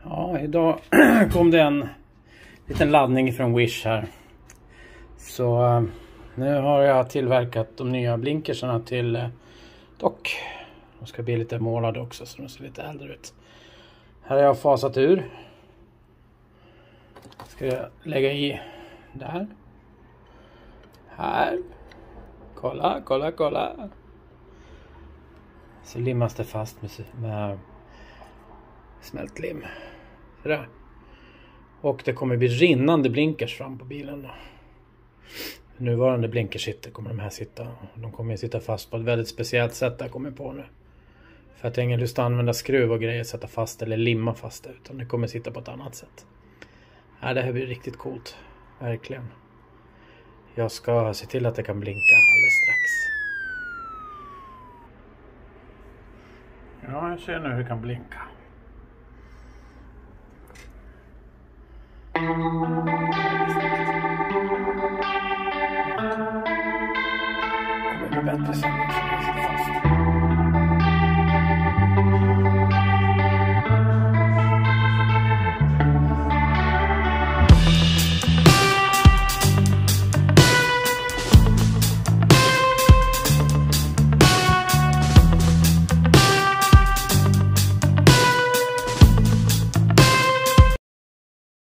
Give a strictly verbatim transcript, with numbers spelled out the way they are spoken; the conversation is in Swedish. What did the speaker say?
Ja, idag kom det en liten laddning från Wish här. Så nu har jag tillverkat de nya blinkersarna till dock. De ska bli lite målade också så de ser lite äldre ut. Här har jag fasat ur. Ska jag lägga i där. Här. Kolla, kolla, kolla. Så limmas det fast med, med smält lim. Sådär. Och det kommer bli rinnande blinkers fram på bilen då. Nuvarande blinkers sitter kommer de här sitta. De kommer sitta fast på ett väldigt speciellt sätt där kommer på nu. För att jag har ingen lust att använda skruv och grejer sätta fast eller limma fast det. Utan det kommer sitta på ett annat sätt. Ja, det här blir riktigt coolt. Verkligen. Jag ska se till att det kan blinka alldeles strax. Ja, jag ser nu hur det kan blinka. Det kommer bli bättre sen.